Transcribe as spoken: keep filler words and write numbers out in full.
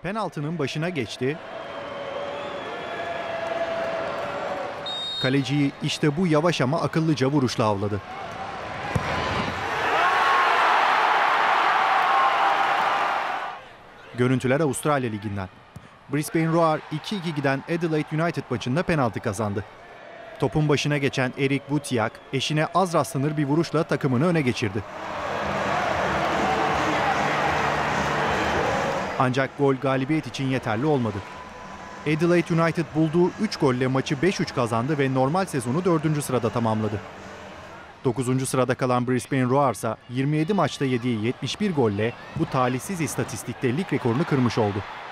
penaltının başına geçti. Kaleciyi işte bu yavaş ama akıllıca vuruşla avladı. Görüntüler Avustralya Ligi'nden. Brisbane Roar iki iki giden Adelaide United maçında penaltı kazandı. Topun başına geçen Eric Butiak eşine az rastlanır bir vuruşla takımını öne geçirdi. Ancak gol galibiyet için yeterli olmadı. Adelaide United bulduğu üç golle maçı beş üç kazandı ve normal sezonu dördüncü sırada tamamladı. dokuzuncu sırada kalan Brisbane Roar ise yirmi yedi maçta yediği yetmiş bir golle bu talihsiz istatistikte lig rekorunu kırmış oldu.